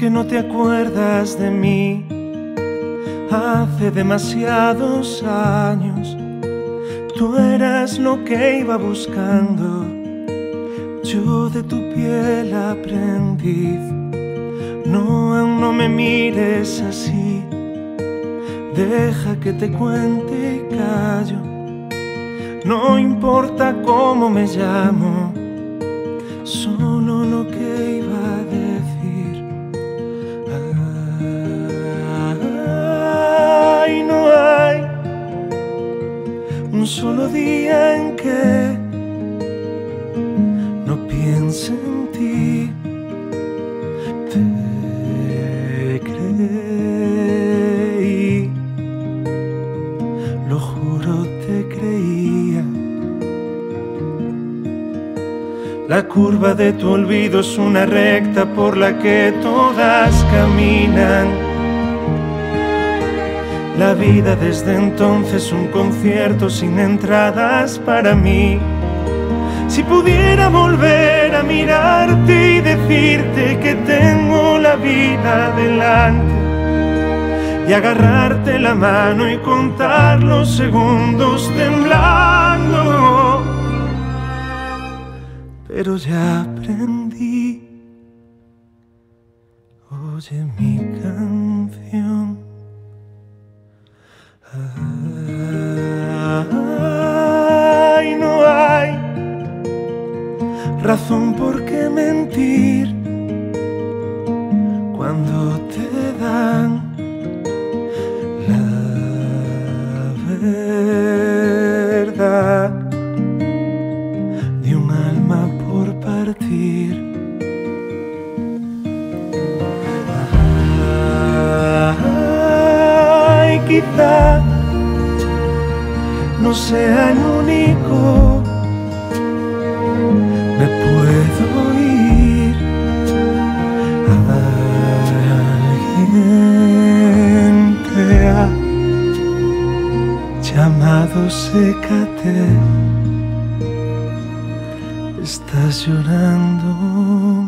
que no te acuerdas de mí. Hace demasiados años tú eras lo que iba buscando. Yo de tu piel aprendiz. No, aún no me mires así. Deja que te cuente y callo. No importa cómo me llamo, solo lo que iba a decir. Ay, no hay un solo día en que no piense en ti. Te creí, lo juro, te creía. La curva de tu olvido es una recta por la que todas caminan. La vida desde entonces un concierto sin entradas para mí. Si pudiera volver a mirarte y decirte que tengo la vida delante, y agarrarte la mano y contar los segundos temblando. Pero ya aprendí. Oye mi canción. Ay, no hay razón por qué mentir cuando te dan la verdad de un alma por partir. Ay, quizá no sea el único. Me puedo ir. Alguien te ha llamado, sécate. Estás llorando.